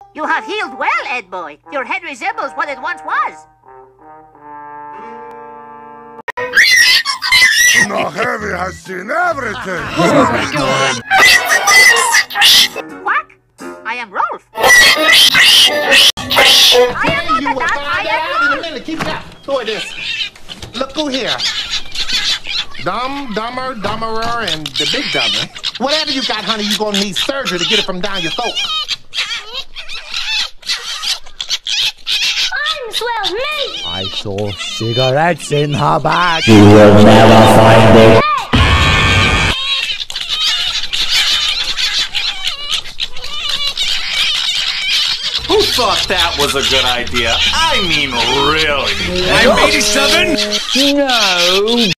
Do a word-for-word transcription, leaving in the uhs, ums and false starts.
You have healed well, Ed boy. Your head resembles what it once was. The heavy has seen everything. Oh my God. Quack? I am Rolf. I am not You a will dog. I find am out in a Rolf. minute. Keep it up. Who it is? Look who here. Dumb, dumber, dumberer, and the big dumber. Whatever you got, honey, you gonna need surgery to get it from down your throat. I'm swell me! I saw cigarettes in her bag. You will never find it. Who thought that was a good idea? I mean, really? I'm eighty-seven? No.